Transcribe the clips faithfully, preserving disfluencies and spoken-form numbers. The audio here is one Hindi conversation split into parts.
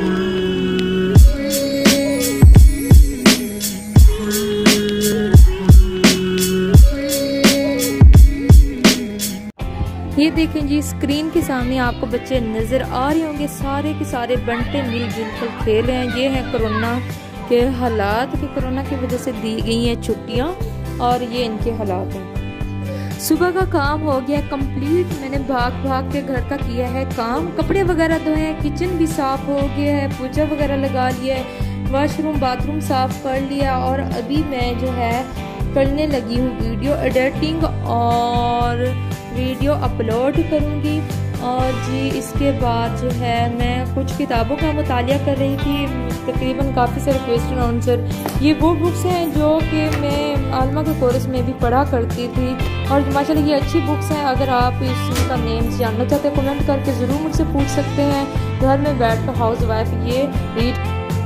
ये देखें जी, स्क्रीन के सामने आपको बच्चे नज़र आ रहे होंगे, सारे के सारे बंटे मिलजुल कर खेल रहे हैं। ये है कोरोना के हालात कि कोरोना की वजह से दी गई हैं छुट्टियां और ये इनके हालात हैं। सुबह का काम हो गया कंप्लीट, मैंने भाग भाग के घर का किया है काम, कपड़े वगैरह धोए हैं, किचन भी साफ हो गया है, पूजा वगैरह लगा लिया है, वॉशरूम बाथरूम साफ कर लिया और अभी मैं जो है करने लगी हूँ वीडियो एडिटिंग और वीडियो अपलोड करूँगी। और जी इसके बाद जो है मैं कुछ किताबों का मुतालिया कर रही थी, तकरीबन काफ़ी सारे क्वेश्चन आंसर। ये वो बुक्स हैं जो कि मैं आलमा के कोर्स में भी पढ़ा करती थी और माशाल्लाह ये अच्छी बुक्स हैं। अगर आप इसका नेम जानना चाहते हैं कमेंट करके ज़रूर मुझसे पूछ सकते हैं। घर में बैठ कर हाउस वाइफ ये रीड।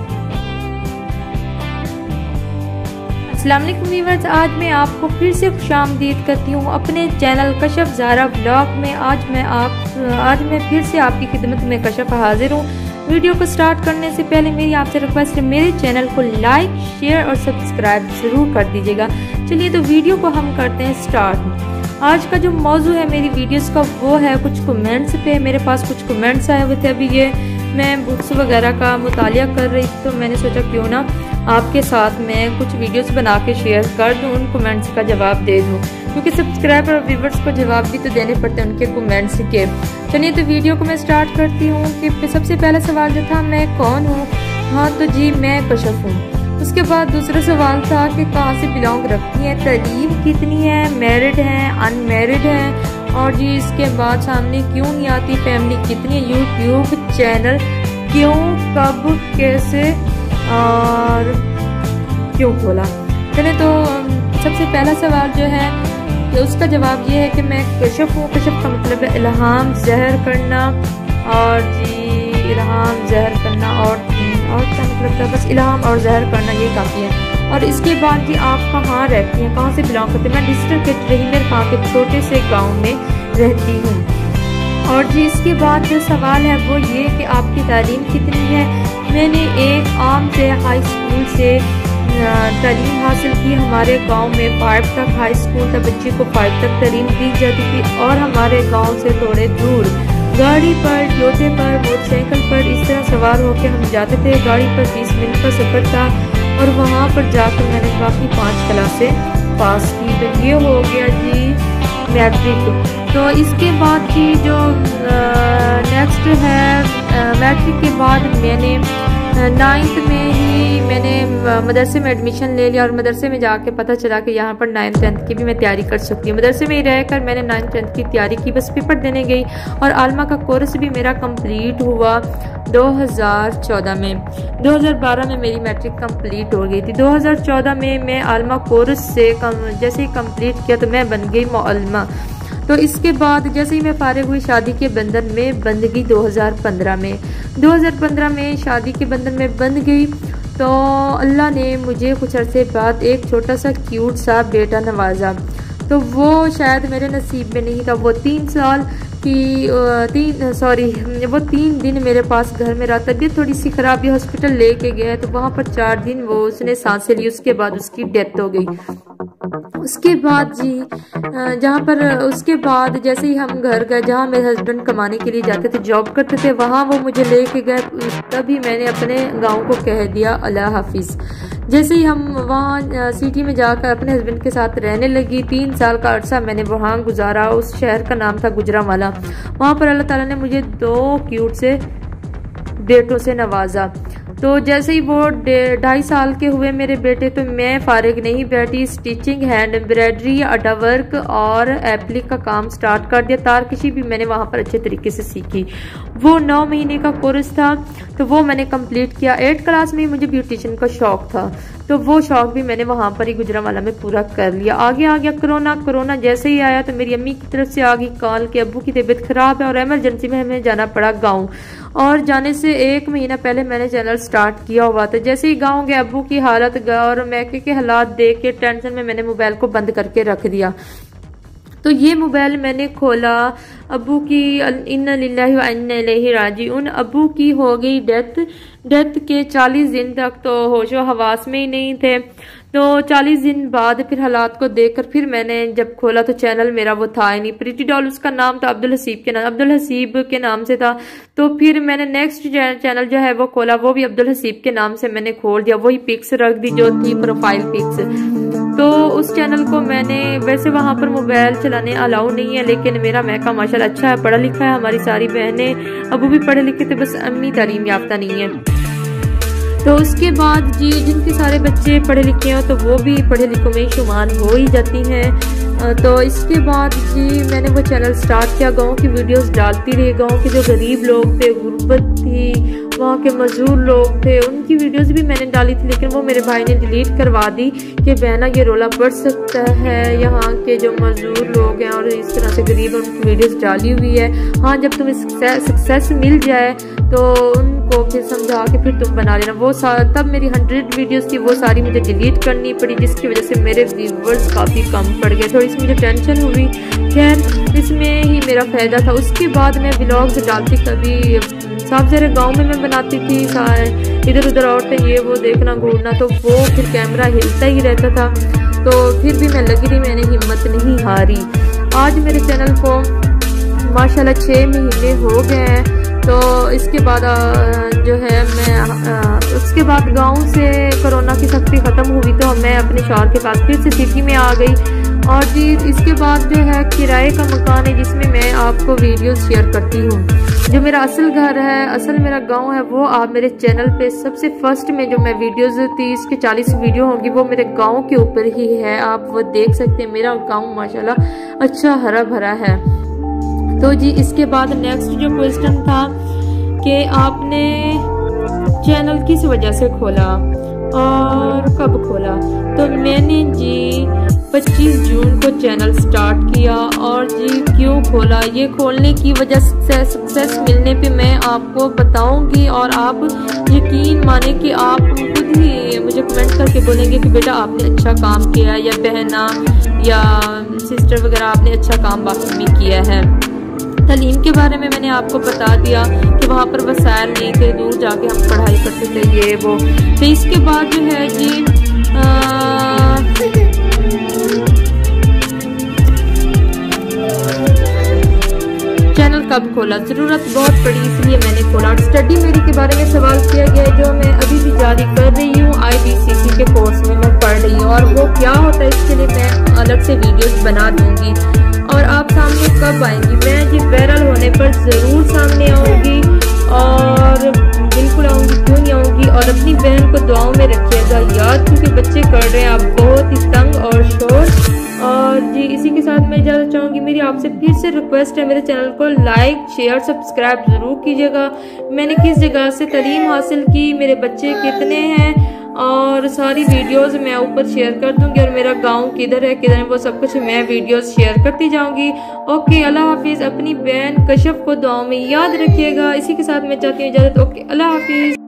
अस्सलाम वालेकुम व्यूअर्स, आज मैं आपको फिर से खुशामदीद करती हूँ अपने चैनल कशफ ज़ारा ब्लॉग में। आज मैं आप आज मैं फिर से आपकी खिदमत में कशफ हाजिर हूँ। वीडियो को स्टार्ट करने से पहले मेरी आपसे रिक्वेस्ट है, मेरे चैनल को लाइक शेयर और सब्सक्राइब ज़रूर कर दीजिएगा। चलिए तो वीडियो को हम करते हैं स्टार्ट। आज का जो मौजू है मेरी वीडियोस का वो है कुछ कमेंट्स पे। मेरे पास कुछ कमेंट्स आए हुए थे, अभी ये मैं बुक्स वगैरह का मुतालिया कर रही थी तो मैंने सोचा क्यों ना आपके साथ मैं कुछ वीडियोस बना के शेयर कर दूं, उन कमेंट्स का जवाब दे दूं, क्योंकि सब्सक्राइबर और व्यूवर्स को जवाब भी तो देने पड़ते हैं उनके कमेंट्स के। चलिए तो वीडियो को मैं स्टार्ट करती हूँ कि सबसे पहला सवाल जो था मैं कौन हूँ। हाँ तो जी मैं कशफ हूँ। उसके बाद दूसरा सवाल था कि कहाँ से बिलोंग रखती हैं, तालीम कितनी है, मैरिड हैं, अनमैरिड हैं, और जी इसके बाद सामने क्यों नहीं आती, फैमिली कितनी है, यूट्यूब चैनल क्यों, कब, कैसे और क्यों खोला। चले तो सबसे पहला सवाल जो है कि उसका जवाब ये है कि मैं कशफ हूँ। कशफ का मतलब है इल्हाम ज़हर करना, और जी इल्हाम ज़हर करना और और क्या मतलब था, बस इल्हाम और ज़हर करना ये काफ़ी है। और इसके बाद जी आप कहाँ रहती हैं, कहाँ से बिलोंग करते हैं। मैं डिस्ट्रिक्ट के रही मेरे गाँव के छोटे से गाँव में रहती हूँ। और जी इसके बाद जो सवाल है वो ये कि आपकी तालीम कितनी है। मैंने एक आम से हाई स्कूल से तालीम हासिल की। हमारे गांव में फाइव तक हाई स्कूल था, बच्चे को फाइव तक तालीम दी जाती थी। और हमारे गांव से थोड़े दूर गाड़ी पर, जोते पर, मोटरसाइकिल पर इस तरह सवार होकर हम जाते थे। गाड़ी पर बीस मिनट का सफ़र था और वहाँ पर जाकर मैंने काफ़ी पाँच क्लासें पास की। तो ये हो गया जी मैट्रिक। तो इसके बाद की जो नेक्स्ट है मैट्रिक के बाद मैंने नाइन्थ में ही मैंने मदरसे में एडमिशन ले लिया और मदरसे में जाके पता चला कि यहाँ पर नाइन्थ टेंथ की भी मैं तैयारी कर सकती हूँ। मदरसे में ही रहकर मैंने नाइन्थ टेंथ की तैयारी की, बस पेपर देने गई और आलमा का कोर्स भी मेरा कंप्लीट हुआ दो हज़ार चौदह में। दो हज़ार बारह में मेरी मैट्रिक कंप्लीट हो गई थी। दो हज़ार चौदह में मैं आलमा कोर्स से कम, जैसे ही कंप्लीट किया तो मैं बन गई मौलमा। तो इसके बाद जैसे ही मैं फारिग हुई शादी के बंधन में बंध गई दो हज़ार पंद्रह में। दो हज़ार पंद्रह में शादी के बंधन में बंध गई तो अल्लाह ने मुझे कुछ अरसे बाद एक छोटा सा क्यूट सा बेटा नवाजा। तो वो शायद मेरे नसीब में नहीं था। वो तीन साल की तीन सॉरी वो तीन दिन मेरे पास घर में रहा। तबीयत थोड़ी सी ख़राब भी, हॉस्पिटल लेके गए तो वहाँ पर चार दिन वो उसने सांसें ली, उसके बाद उसकी डेथ हो गई। उसके बाद जी जहाँ पर उसके बाद जैसे ही हम घर गए, जहाँ मेरे हस्बैंड कमाने के लिए जाते थे, जॉब करते थे, वहाँ वो मुझे लेके गए। तभी मैंने अपने गांव को कह दिया अल्लाह हाफिज़। जैसे ही हम वहाँ सिटी में जाकर अपने हस्बैंड के साथ रहने लगी, तीन साल का अरसा मैंने वहाँ गुजारा। उस शहर का नाम था गुजरांवाला। वहाँ पर अल्लाह ताला ने मुझे दो क्यूट से बेटों से नवाजा। तो जैसे ही वो ढाई साल के हुए मेरे बेटे तो मैं फारिग नहीं बैठी, स्टिचिंग, हैंड एम्ब्रॉयडरी, अड्डा वर्क और एप्लिक का काम स्टार्ट कर दिया। तारकशी भी मैंने वहाँ पर अच्छे तरीके से सीखी। वो नौ महीने का कोर्स था तो वो मैंने कंप्लीट किया। एट क्लास में मुझे ब्यूटिशियन का शौक था तो वो शौक भी मैंने वहाँ पर ही गुजरांवाला में पूरा कर लिया। आगे आ गया कोरोना। कोरोना जैसे ही आया तो मेरी अम्मी की तरफ से आ गई कॉल कि अब्बू की तबीयत खराब है और इमरजेंसी में हमें जाना पड़ा गाँव। और जाने से एक महीना पहले मैंने चैनल स्टार्ट किया हुआ था। जैसे ही गाँव गए अब्बू की हालत और मैके के हालात देख के टेंशन में मैंने मोबाइल को बंद करके रख दिया। तो ये मोबाइल मैंने खोला, अबू की इन्ना लिल्लाहि व इन्ना इलैहि राजिऊन, अबू की हो गई डेथ। डेथ के चालीस दिन तक तो होशो हवास में ही नहीं थे। तो चालीस दिन बाद फिर हालात को देखकर फिर मैंने जब खोला तो चैनल मेरा वो था ही नहीं। प्रीति डॉल उसका नाम था, अब्दुल हसीब के नाम अब्दुल हसीब के नाम से था। तो फिर मैंने नेक्स्ट चैनल जो है वो खोला, वो भी अब्दुल हसीब के नाम से मैंने खोल दिया, वही पिक्स रख दी जो थी प्रोफाइल पिक्स। तो उस चैनल को मैंने, वैसे वहाँ पर मोबाइल चलाने अलाउ नहीं है, लेकिन मेरा मैका माशाल्लाह अच्छा है, पढ़ा लिखा है। हमारी सारी बहनें अबू भी पढ़े लिखे थे, बस अम्मी तालीम याफ्ता नहीं है। तो उसके बाद जी जिनके सारे बच्चे पढ़े लिखे हैं तो वो भी पढ़े लिखों में शुमार हो ही जाती हैं। तो इसके बाद जी मैंने वो चैनल स्टार्ट किया, गांव की वीडियोस डालती रही। गांव के जो गरीब लोग थे, गुर्बत थी, वहाँ के मजदूर लोग थे, उनकी वीडियोस भी मैंने डाली थी, लेकिन वो मेरे भाई ने डिलीट करवा दी कि बहना ये रोला पड़ सकता है, यहाँ के जो मजदूर लोग हैं और इस तरह से गरीब उनकी वीडियोस डाली हुई है। हाँ, जब तुम्हें सक्सेस मिल जाए तो उनको फिर समझा के फिर तुम बना लेना। वो तब मेरी हंड्रेड वीडियोस थी, वो सारी मुझे डिलीट करनी पड़ी, जिसकी वजह से मेरे व्यूवर्स काफ़ी कम पड़ गए। थोड़ी सी मुझे टेंशन हुई, खैर इसमें ही मेरा फ़ायदा था। उसके बाद मैं व्लॉग्स डालती, कभी साफ ज़रा गांव में मैं बनाती थी, इधर उधर औरतें ये वो देखना घूरना, तो वो फिर कैमरा हिलता ही रहता था। तो फिर भी मैं लगी रही, मैंने हिम्मत नहीं हारी। आज मेरे चैनल को माशाल्लाह छः महीने हो गए हैं। तो इसके बाद जो है मैं उसके बाद गांव से कोरोना की सख्ती ख़त्म हुई तो मैं अपने शौहर के पास फिर से सिटी में आ गई। और जी इसके बाद जो है किराए का मकान है जिसमें मैं आपको वीडियोस शेयर करती हूँ। जो मेरा असल घर है, असल मेरा गांव है, वो आप मेरे चैनल पे सबसे फर्स्ट में जो मैं वीडियोस तीस के चालीस वीडियो होंगी वो मेरे गांव के ऊपर ही है। आप वो देख सकते हैं, मेरा गांव माशाल्लाह अच्छा हरा भरा है। तो जी इसके बाद नेक्स्ट जो क्वेश्चन था कि आपने चैनल किस वजह से खोला और कब खोला। तो मैंने जी पच्चीस जून को चैनल स्टार्ट किया। और जी क्यों खोला, ये खोलने की वजह से सक्सेस मिलने पे मैं आपको बताऊंगी, और आप यकीन माने कि आप खुद ही मुझे कमेंट करके बोलेंगे कि बेटा आपने अच्छा काम किया, या बहना या सिस्टर वगैरह आपने अच्छा काम वाकई में किया है। तालीम के बारे में मैंने आपको बता दिया कि वहाँ पर वसाइल नहीं थे, दूर जाके हम पढ़ाई करते थे ये वो। तो इसके बाद जो है जी आ, चैनल कब खोला, ज़रूरत बहुत पड़ी इसलिए मैंने खोला। और स्टडी मेरी के बारे में सवाल किया गया है, जो मैं अभी भी जारी कर रही हूँ, आई बी सी सी के कोर्स में मैं पढ़ रही हूँ, और वो क्या होता है इसके लिए मैं अलग से वीडियोस बना दूंगी। और आप सामने कब आएंगी, मैं जी वायरल होने पर ज़रूर सामने आऊँगी, और बिल्कुल आऊँगी, क्यों नहीं आऊँगी। और अपनी बहन को दुआओं में रखिएगा याद, क्योंकि बच्चे कर रहे हैं आप बहुत ही तंग और शोर। और जी इसी के साथ मैं इजाज़त चाहूँगी। मेरी आपसे फिर से रिक्वेस्ट है, मेरे चैनल को लाइक शेयर सब्सक्राइब ज़रूर कीजिएगा। मैंने किस जगह से तालीम हासिल की, मेरे बच्चे कितने हैं, और सारी वीडियोस मैं ऊपर शेयर कर दूंगी, और मेरा गांव किधर है किधर है वो सब कुछ मैं वीडियोस शेयर करती जाऊंगी। ओके, अल्लाह हाफिज़। अपनी बहन कशफ को दुआओं में याद रखिएगा। इसी के साथ मैं चाहती हूँ इजाज़त। ओके, अल्लाह हाफिज़।